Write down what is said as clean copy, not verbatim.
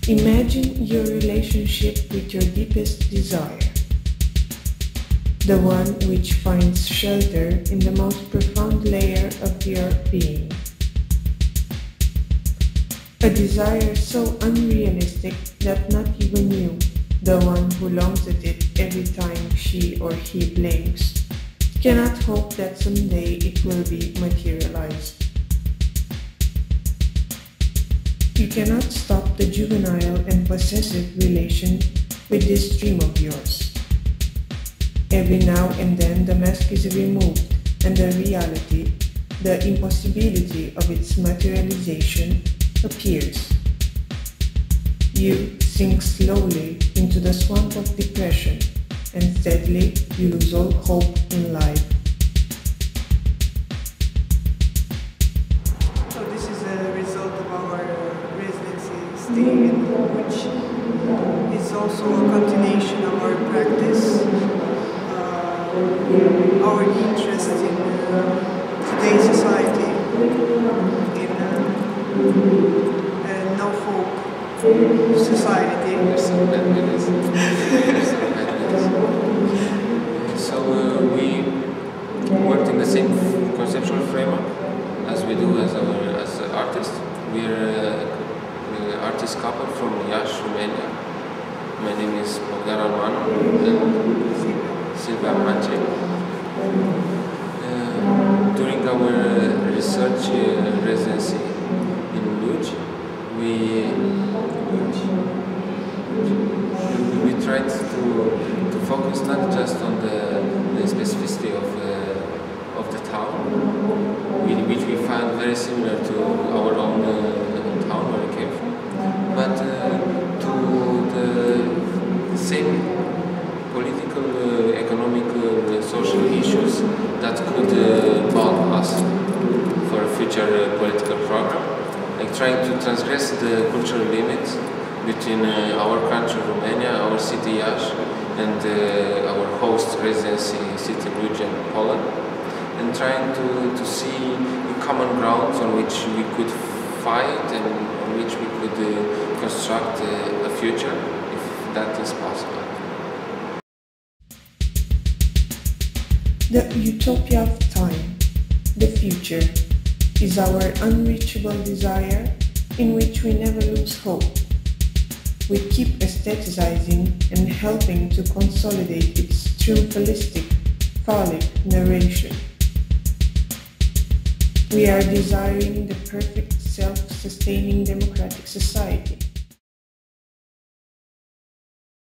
Imagine your relationship with your deepest desire, the one which finds shelter in the most profound layer of your being. A desire so unrealistic that not even you, the one who longs at it every time she or he blinks, cannot hope that someday it will be materialized. You cannot stop the juvenile and possessive relation with this dream of yours. Every now and then the mask is removed and the reality, the impossibility of its materialization, appears. You sink slowly into the swamp of depression, and steadily you lose all hope in life. So this is a result of our residency stay, which is also a continuation of our practice, our interest in today's society, in no hope society. So we worked in the same conceptual framework as we do as artists. We're an artist couple from Iași, Romania. My name is Bogdan Armanu and Silvia Amancei. During our research residency in Luge, we tried to focus not just on the specificity of the town, which we found very similar to our own town where we came from, but to the same political, economic, social issues that could bond us for a future political program, like trying to transgress the cultural limits between our country, Romania, our city, Iași, and our host residency city, Luge, Poland, and trying to see common grounds on which we could fight and on which we could construct a future, if that is possible. The utopia of time, the future, is our unreachable desire in which we never lose hope. We keep aestheticizing and helping to consolidate its triumphalistic, phallic narration. We are desiring the perfect self-sustaining democratic society.